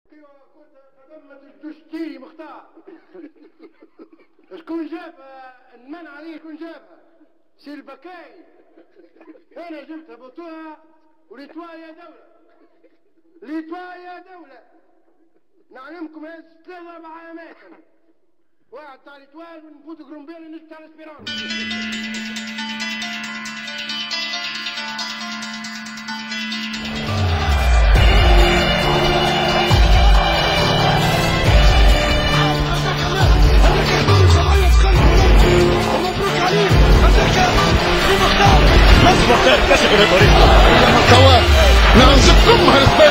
كنت قدمت الدستي مختار. شكون جاب المنع عليه؟ شكون جابها؟ سي البكاي. انا جبتها بطوها وليتوا يا دولة، ليتوا يا دولة. نعلمكم هذه 3-4 اماكن. واحد تاع ليتوال من بوت جرومبيل نجي تاع الاسبيرانس. نعم زدكم